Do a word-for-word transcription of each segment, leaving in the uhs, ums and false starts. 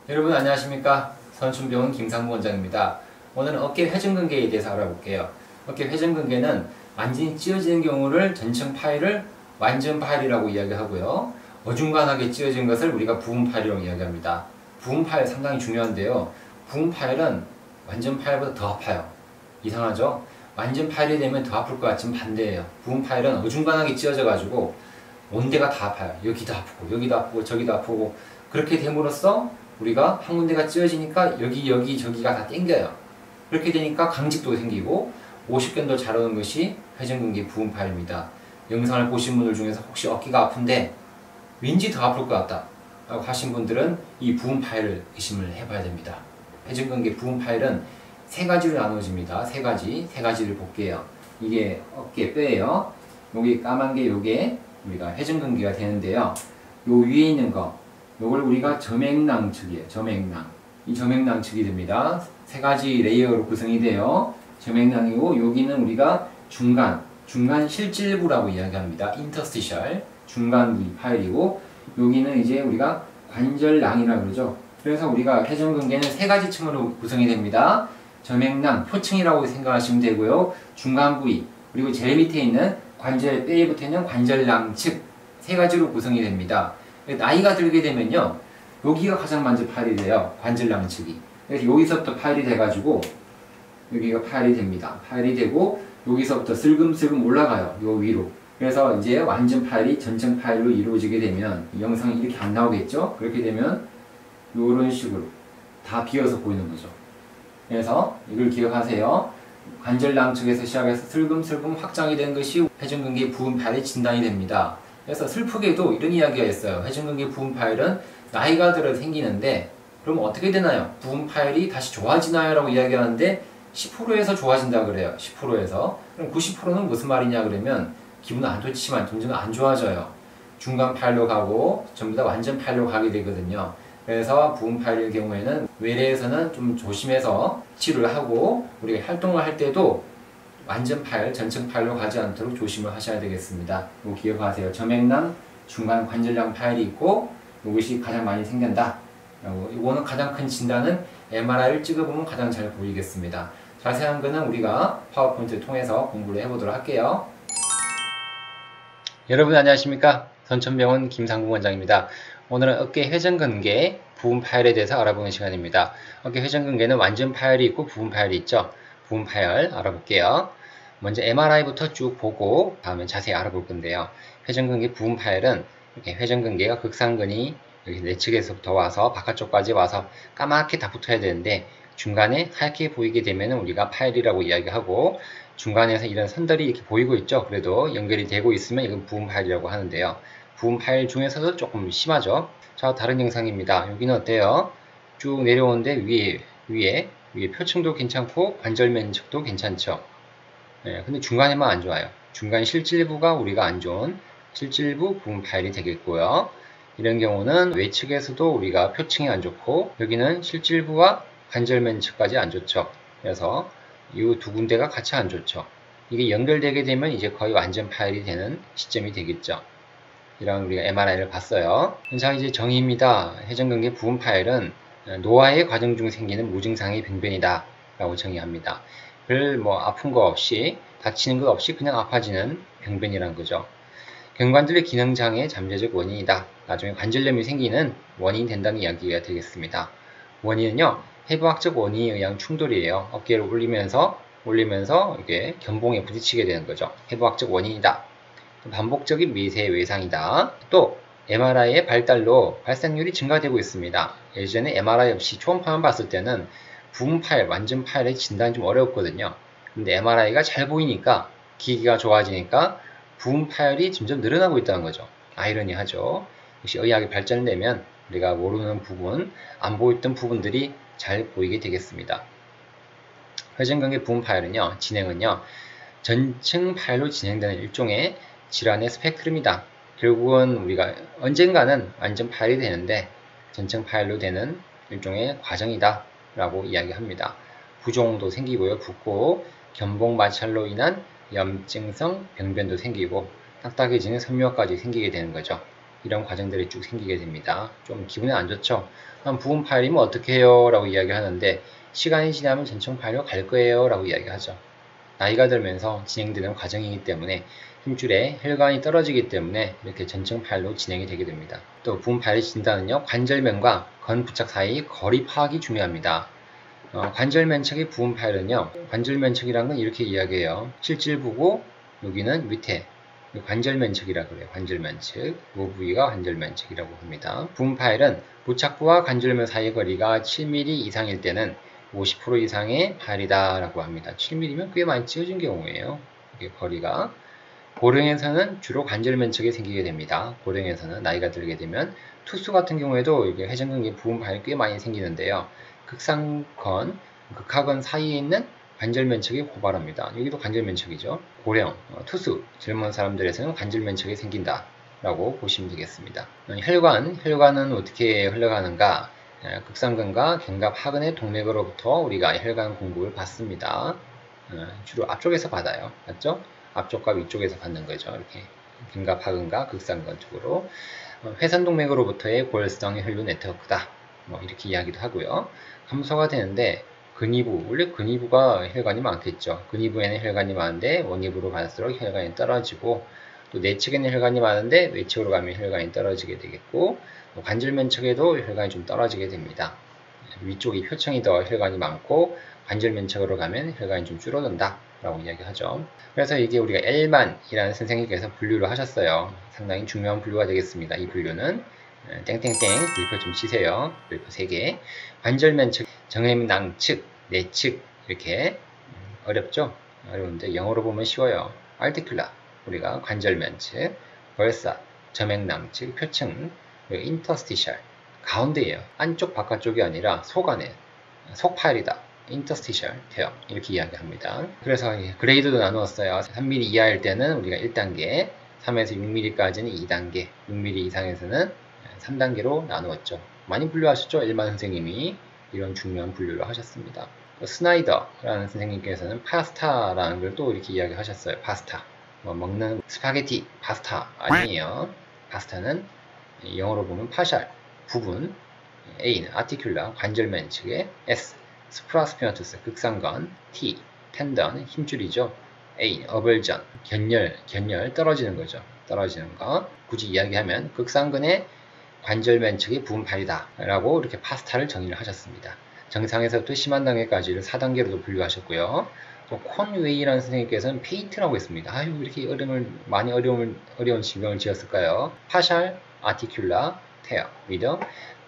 여러분 안녕하십니까? 선춘병원 김상무 원장입니다. 오늘은 어깨 회전근개에 대해서 알아볼게요. 어깨 회전근개는 완전히 찢어지는 경우를 전층 파열을 완전 파열이라고 이야기하고요. 어중간하게 찢어진 것을 우리가 부분 파열이라고 이야기합니다. 부분 파열 상당히 중요한데요. 부분 파열은 완전 파열보다 더 아파요. 이상하죠? 완전 파열이 되면 더 아플 것 같지만 반대예요. 부분 파열은 어중간하게 찢어져 가지고 온 데가 다 아파요. 여기도 아프고 여기도 아프고 저기도 아프고 그렇게 됨으로써 우리가 한 군데가 찢어지니까 여기 여기 저기가 다 땡겨요. 그렇게 되니까 강직도 생기고 오십 견도 잘 오는 것이 회전근개 부분 파열입니다. 영상을 보신 분들 중에서 혹시 어깨가 아픈데 왠지 더 아플 것 같다 라고 하신 분들은 이 부분 파열을 의심을 해봐야 됩니다. 회전근개 부분 파열은 세 가지로 나누어집니다. 세 가지, 세 가지를 볼게요. 이게 어깨 뼈예요. 여기 까만 게 요게 우리가 회전근개가 되는데요. 요 위에 있는 거 요걸 우리가 점액낭측이에요. 점액낭. 이 점액낭측이 됩니다. 세 가지 레이어로 구성이 돼요. 점액낭이고 여기는 우리가 중간, 중간 실질부라고 이야기합니다. 인터스티셜, 중간 부위 파열이고 여기는 이제 우리가 관절낭이라고 그러죠. 그래서 우리가 회전근개는 세 가지 층으로 구성이 됩니다. 점액낭, 표층이라고 생각하시면 되고요. 중간 부위, 그리고 제일 밑에 있는 관절, 뼈에 붙어있는 관절낭측 세 가지로 구성이 됩니다. 나이가 들게 되면요 여기가 가장 먼저 파열이 돼요. 관절낭측이. 그래서 여기서부터 파열이 돼가지고 여기가 파열이 됩니다. 파열이 되고 여기서부터 슬금슬금 올라가요. 요 위로. 그래서 이제 완전 파열이 전층 파열로 이루어지게 되면 영상이 이렇게 안 나오겠죠. 그렇게 되면 요런 식으로 다 비어서 보이는 거죠. 그래서 이걸 기억하세요. 관절낭측에서 시작해서 슬금슬금 확장이 된 것이 회전근개 부분 파열의 진단이 됩니다. 그래서 슬프게도 이런 이야기가 있어요. 회전근개 부분 파열은 나이가 들어 생기는데 그럼 어떻게 되나요? 부분 파열이 다시 좋아지나요? 라고 이야기하는데 십 퍼센트에서 좋아진다 그래요. 십 퍼센트에서. 그럼 구십 퍼센트는 무슨 말이냐 그러면 기분은 안 좋지만 점점 안 좋아져요. 중간 파열로 가고 전부 다 완전 파열로 가게 되거든요. 그래서 부분 파열의 경우에는 외래에서는 좀 조심해서 치료를 하고 우리가 활동을 할 때도 완전 파열, 전층 파열로 가지 않도록 조심을 하셔야 되겠습니다. 이거 기억하세요. 점액낭, 중간 관절낭 파열이 있고 이것이 가장 많이 생긴다. 이거는 가장 큰 진단은 엠알아이를 찍어보면 가장 잘 보이겠습니다. 자세한 거는 우리가 파워포인트를 통해서 공부를 해보도록 할게요. 여러분 안녕하십니까? 선천병원 김상무 원장입니다. 오늘은 어깨 회전근개 부분 파열에 대해서 알아보는 시간입니다. 어깨 회전근개는 완전 파열이 있고 부분 파열이 있죠. 부분 파열 알아볼게요. 먼저 엠알아이부터 쭉 보고 다음에 자세히 알아볼 건데요. 회전근개 부분 파열은 이렇게 회전근개가 극상근이 여기 내측에서부터 와서 바깥쪽까지 와서 까맣게 다 붙어야 되는데 중간에 하얗게 보이게 되면 우리가 파열이라고 이야기하고 중간에서 이런 선들이 이렇게 보이고 있죠. 그래도 연결이 되고 있으면 이건 부분 파열이라고 하는데요. 부분 파열 중에서도 조금 심하죠. 자, 다른 영상입니다. 여기는 어때요? 쭉 내려오는데 위에 위에 위에 표층도 괜찮고 관절 면적도 괜찮죠. 네, 근데 중간에만 안 좋아요. 중간 실질부가 우리가 안 좋은 실질부 부분 파열이 되겠고요. 이런 경우는 외측에서도 우리가 표층이 안 좋고 여기는 실질부와 관절 면적까지 안 좋죠. 그래서 이 두 군데가 같이 안 좋죠. 이게 연결되게 되면 이제 거의 완전 파열이 되는 시점이 되겠죠. 이런 우리가 엠알아이를 봤어요. 자, 이제 정의입니다. 회전근개 부분 파열은 노화의 과정 중 생기는 무증상의 병변이다 라고 정의합니다. 별 뭐 아픈 거 없이 다치는 것 없이 그냥 아파지는 병변이란 거죠. 경관들의 기능장애 잠재적 원인이다. 나중에 관절염이 생기는 원인이 된다는 이야기가 되겠습니다. 원인은요, 해부학적 원인에 의한 충돌이에요. 어깨를 올리면서 올리면서 이게 견봉에 부딪히게 되는 거죠. 해부학적 원인이다. 반복적인 미세 외상이다. 또 엠알아이의 발달로 발생률이 증가되고 있습니다. 예전에 엠알아이 없이 초음파만 봤을 때는 부분 파열, 완전 파열의 진단이 좀 어려웠거든요. 근데 엠알아이가 잘 보이니까 기기가 좋아지니까 부분 파열이 점점 늘어나고 있다는 거죠. 아이러니하죠. 역시 의학이 발전되면 우리가 모르는 부분, 안 보였던 부분들이 잘 보이게 되겠습니다. 회전근개 부분 파열은요, 진행은요, 전층 파열로 진행되는 일종의 질환의 스펙트럼이다. 결국은 우리가 언젠가는 완전 파열이 되는데 전층 파열로 되는 일종의 과정이다 라고 이야기합니다. 부종도 생기고요. 붓고 견봉 마찰로 인한 염증성 병변도 생기고 딱딱해지는 섬유화까지 생기게 되는 거죠. 이런 과정들이 쭉 생기게 됩니다. 좀 기분이 안 좋죠. 그럼 부분 파열이면 어떻게 해요? 라고 이야기하는데 시간이 지나면 전청 파열로 갈 거예요 라고 이야기하죠. 나이가 들면서 진행되는 과정이기 때문에 힘줄에 혈관이 떨어지기 때문에 이렇게 전청 파열로 진행이 되게 됩니다. 또 부분 파열 진단은요, 관절면과 건 부착 사이 거리 파악이 중요합니다. 어, 관절 면적의 부분 파열은요, 관절 면적이라는 건 이렇게 이야기해요. 실질부고 여기는 밑에 관절 면적이라고 그래요. 관절 면적. 이 부위가 관절 면적이라고 합니다. 부분 파열은 부착부와 관절면 사이의 거리가 칠 밀리미터 이상일 때는 오십 퍼센트 이상의 파열이다 라고 합니다. 칠 밀리미터면 꽤 많이 찢어진 경우예요. 이게 거리가. 고령에서는 주로 관절 면적이 생기게 됩니다. 고령에서는 나이가 들게 되면 투수 같은 경우에도 이게 회전근개 부분 파열이 꽤 많이 생기는데요. 극상건, 극하건 사이에 있는 관절 면적이 고발합니다. 여기도 관절 면적이죠. 고령, 어, 투수, 젊은 사람들에서는 관절 면적이 생긴다 라고 보시면 되겠습니다. 혈관, 혈관은 어떻게 흘러가는가? 극상근과 견갑하근의 동맥으로부터 우리가 혈관 공급을 받습니다. 어, 주로 앞쪽에서 받아요. 맞죠? 앞쪽과 위쪽에서 받는 거죠. 이렇게 견갑하근과 극상근 쪽으로. 어, 회선동맥으로부터의 골성 혈류 네트워크다. 뭐 이렇게 이야기도 하고요. 감소가 되는데 근위부, 원래 근위부가 혈관이 많겠죠. 근위부에는 혈관이 많은데 원위부로 갈수록 혈관이 떨어지고 또 내측에는 혈관이 많은데 외측으로 가면 혈관이 떨어지게 되겠고 관절 면적에도 혈관이 좀 떨어지게 됩니다. 위쪽이 표층이 더 혈관이 많고 관절 면적으로 가면 혈관이 좀 줄어든다 라고 이야기하죠. 그래서 이게 우리가 엘만이라는 선생님께서 분류를 하셨어요. 상당히 중요한 분류가 되겠습니다. 이 분류는 땡땡땡 물표 좀 치세요. 물표 세 개. 관절 면적, 정맥낭측, 내측 이렇게 어렵죠? 어려운데 영어로 보면 쉬워요. articular 우리가 관절 면측, bursa 정맥낭측, 표층, 그리고 interstitial 가운데예요. 안쪽 바깥쪽이 아니라 속 안에 속 파열이다. interstitial tear 이렇게 이야기합니다. 그래서 그레이드도 나누었어요. 삼 밀리미터 이하일 때는 우리가 일 단계, 삼에서 육 밀리미터까지는 이 단계, 육 밀리미터 이상에서는 삼 단계로 나누었죠. 많이 분류하셨죠? 일반 선생님이 이런 중요한 분류를 하셨습니다. 스나이더라는 선생님께서는 파스타라는 걸 또 이렇게 이야기하셨어요. 파스타. 뭐 먹는 스파게티, 파스타 아니에요. 파스타는 영어로 보면 파샬, 부분, A는 아티큘라, 관절 면측에 S, 스프라스피너투스, 극상건, T, 텐던, 힘줄이죠. A, 어벌전, 견열, 견열, 떨어지는 거죠. 떨어지는 거. 굳이 이야기하면 극상근의 관절 면측의 부분 파열이다 라고 이렇게 파스타를 정의를 하셨습니다. 정상에서부터 심한 단계까지를 사 단계로도 분류하셨고요. 또 콘웨이라는 선생님께서는 페이트라고 했습니다. 아유 이렇게 어려움을 많이 어려움을 어려운 질병을 지었을까요? 파샬 아티큘라 테어 위더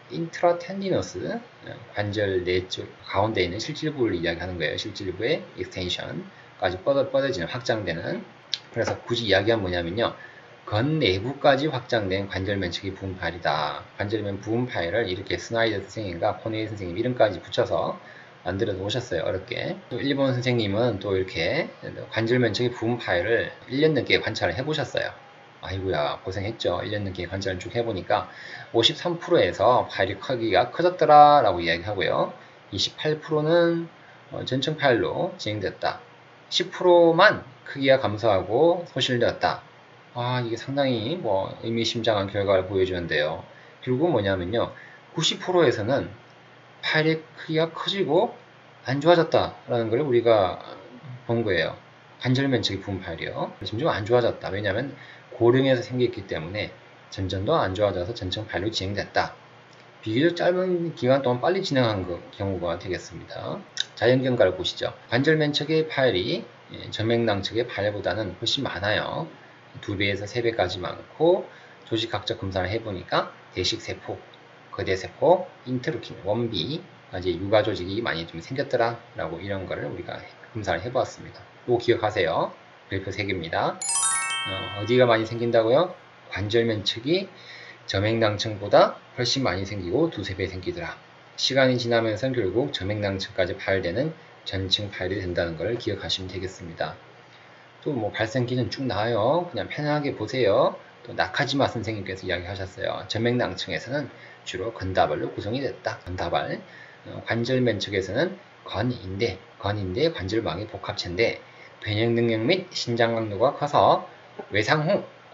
인트라텐디너스 관절 내쪽 가운데 있는 실질부를 이야기하는 거예요. 실질부의 익스텐션까지 뻗어, 뻗어지는 확장되는. 그래서 굳이 이야기한 뭐냐면요. 건 내부까지 확장된 관절 면측이 부분 파열이다. 관절면 부분 파열을 이렇게 스나이더 선생님과 코네이 선생님 이름까지 붙여서 만들어 놓으셨어요. 어렵게. 또 일본 선생님은 또 이렇게 관절 면측의 부분 파열을 일 년 넘게 관찰을 해보셨어요. 아이고야 고생했죠. 일 년 넘게 관찰을 쭉 해보니까 오십삼 퍼센트에서 파열이 크기가 커졌더라 라고 이야기하고요. 이십팔 퍼센트는 전청 파열로 진행됐다. 십 퍼센트만 크기가 감소하고 소실되었다. 아, 이게 상당히 뭐 의미심장한 결과를 보여주는데요. 결국 뭐냐면요. 구십 퍼센트에서는 파열의 크기가 커지고 안 좋아졌다라는 걸 우리가 본 거예요. 관절 면적의 부분 파열이요. 점점 안 좋아졌다. 왜냐하면 고령에서 생겼기 때문에 점점 더 안 좋아져서 전청 파열로 진행됐다. 비교적 짧은 기간 동안 빨리 진행한 거, 경우가 되겠습니다. 자연경과를 보시죠. 관절 면적의 파열이 정맥낭측의 파열보다는 훨씬 많아요. 두 배에서 세 배까지 많고 조직학적 검사를 해보니까 대식세포, 거대세포, 인터루킨, 원비, 이제 유가조직이 많이 좀 생겼더라 라고 이런 거를 우리가 검사를 해보았습니다. 또 기억하세요. 별표 세 개입니다. 어, 어디가 많이 생긴다고요? 관절 면측이 저맥낭층보다 훨씬 많이 생기고 두세 배 생기더라. 시간이 지나면서 결국 저맥낭층까지 파열되는 전층 파열이 된다는 걸 기억하시면 되겠습니다. 또 뭐 발생기는 쭉 나와요. 그냥 편하게 보세요. 또 나카지마 선생님께서 이야기하셨어요. 전맥낭층에서는 주로 건다발로 구성이 됐다. 건다발. 어, 관절 면측에서는 건인대, 건인대 관절망의 복합체인데 변형 능력 및 신장 강도가 커서 외상 후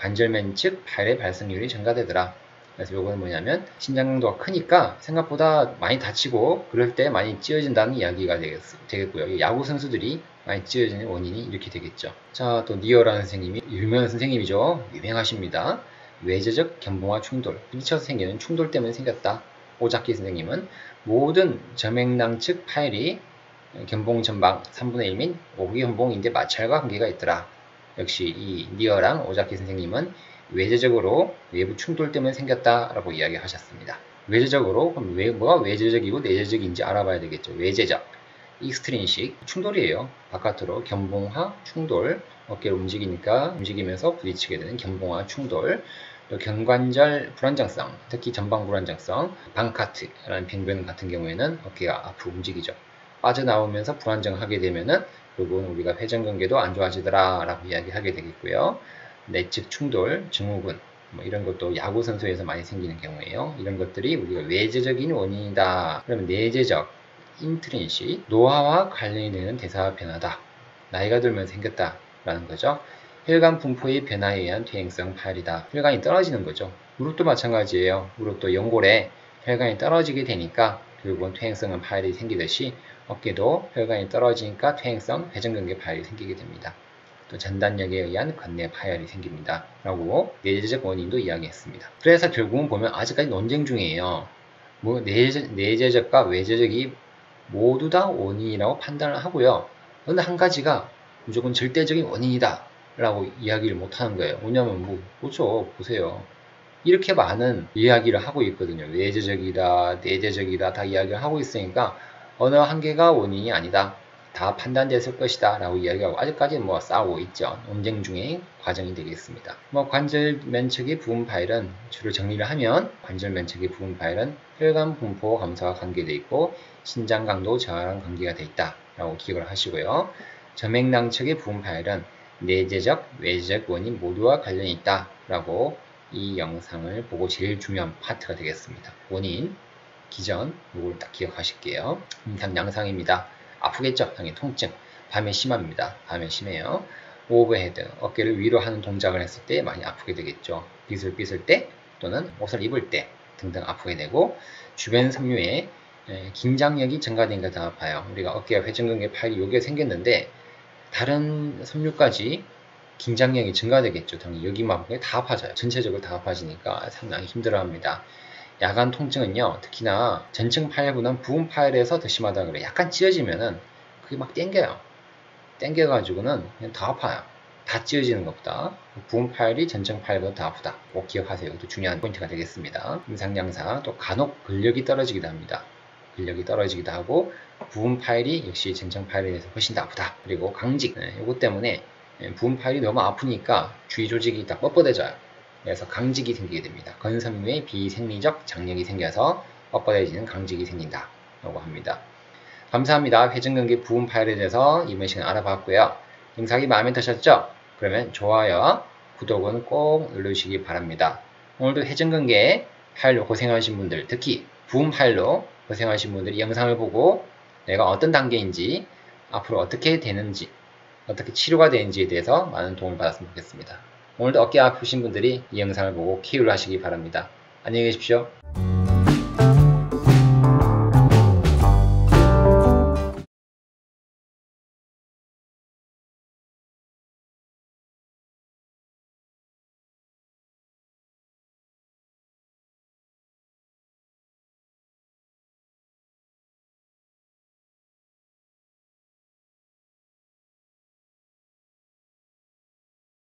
관절면 측 파열의 발생률이 증가되더라. 그래서 요거는 뭐냐면 신장 강도가 크니까 생각보다 많이 다치고 그럴 때 많이 찢어진다는 이야기가 되겠, 되겠고요. 야구 선수들이 많이 찢어지는 원인이 이렇게 되겠죠. 자, 또 니어라는 선생님이 유명한 선생님이죠. 유명하십니다. 외제적 견봉화 충돌, 부딪혀서 생기는 충돌 때문에 생겼다. 오자키 선생님은 모든 저맥낭 측 파열이 견봉 전방 삼분의 일 및 오기 견봉인데 마찰과 관계가 있더라. 역시 이 니어랑 오자키 선생님은 외제적으로 외부 충돌 때문에 생겼다라고 이야기하셨습니다. 외제적으로 그럼 왜, 뭐가 외제적이고 내재적인지 알아봐야 되겠죠. 외제적, 익스트린식 충돌이에요. 바깥으로 견봉화 충돌, 어깨를 움직이니까 움직이면서 부딪히게 되는 견봉화 충돌. 또 견관절 불안정성, 특히 전방 불안정성, 방카트라는 병변 같은 경우에는 어깨가 앞으로 움직이죠. 빠져나오면서 불안정하게 되면은 결국은 우리가 회전근개도 안 좋아지더라 라고 이야기하게 되겠고요. 내측 충돌, 증후군 뭐 이런 것도 야구 선수에서 많이 생기는 경우에요. 이런 것들이 우리가 외제적인 원인이다. 그러면 내재적, 인트린식, 노화와 관련이 되는 대사 변화다. 나이가 들면 생겼다 라는 거죠. 혈관 분포의 변화에 의한 퇴행성 파열이다. 혈관이 떨어지는 거죠. 무릎도 마찬가지예요. 무릎도 연골에 혈관이 떨어지게 되니까 결국은 퇴행성 파열이 생기듯이 어깨도 혈관이 떨어지니까 퇴행성 회전근개 파열이 생기게 됩니다. 또 전단력에 의한 건내 파열이 생깁니다. 라고 내재적 원인도 이야기했습니다. 그래서 결국은 보면 아직까지 논쟁 중이에요. 뭐 내재, 내재적과 외재적이 모두 다 원인이라고 판단을 하고요. 그런데 한 가지가 무조건 절대적인 원인이다 라고 이야기를 못하는 거예요. 왜냐면 뭐 그렇죠. 보세요. 이렇게 많은 이야기를 하고 있거든요. 외재적이다, 내재적이다 다 이야기를 하고 있으니까 어느 한 개가 원인이 아니다. 다 판단됐을 것이다 라고 이야기하고 아직까지는 뭐 싸우고 있죠. 논쟁 중의 과정이 되겠습니다. 뭐 관절 면측의 부분 파열은 주로 정리를 하면 관절 면측의 부분 파열은 혈관 분포 감소와 관계되어 있고 신장 강도 저하랑 관계가 되어 있다 라고 기억을 하시고요. 저맥낭 측의 부분 파열은 내재적, 외재적 원인 모두와 관련이 있다 라고 이 영상을 보고 제일 중요한 파트가 되겠습니다. 원인, 기전, 이걸 딱 기억하실게요. 일단 양상입니다. 아프겠죠? 당연히 통증. 밤에 심합니다. 밤에 심해요. 오버헤드, 어깨를 위로 하는 동작을 했을 때 많이 아프게 되겠죠. 빗을 빗을 때 또는 옷을 입을 때 등등 아프게 되고 주변 섬유에 긴장력이 증가되니까 더 아파요. 우리가 어깨와 회전근개 파열이 여기에 생겼는데 다른 섬유까지 긴장력이 증가되겠죠. 당연히 여기만 다 아파져요. 전체적으로 다 아파지니까 상당히 힘들어합니다. 야간 통증은요, 특히나 전층 파열보다는 부분 파열에서 더 심하다 그래요. 약간 찢어지면은 그게 막 땡겨요. 땡겨가지고는 그냥 더 아파요. 다 찢어지는 것보다 부분 파열이 전층 파열보다 더 아프다. 꼭 기억하세요. 이것도 중요한 포인트가 되겠습니다. 임상양사 또 간혹 근력이 떨어지기도 합니다. 근력이 떨어지기도 하고 부분 파열이 역시 전층 파열에 대해서 훨씬 더 아프다. 그리고 강직, 네, 이것 때문에 부분 파열이 너무 아프니까 주위 조직이 다 뻣뻣해져요. 그래서 강직이 생기게 됩니다. 건섬유의 비생리적 장력이 생겨서 뻣뻣해지는 강직이 생긴다 라고 합니다. 감사합니다. 회전근개 부분 파열에 대해서 이번 시간 알아봤고요. 영상이 마음에 드셨죠? 그러면 좋아요와 구독은 꼭 눌러주시기 바랍니다. 오늘도 회전근개 파열로 고생하신 분들, 특히 부분 파열로 고생하신 분들이 영상을 보고 내가 어떤 단계인지, 앞으로 어떻게 되는지, 어떻게 치료가 되는지에 대해서 많은 도움을 받았으면 좋겠습니다. 오늘도 어깨 아프신 분들이 이 영상을 보고 케어를 하시기 바랍니다. 안녕히 계십시오.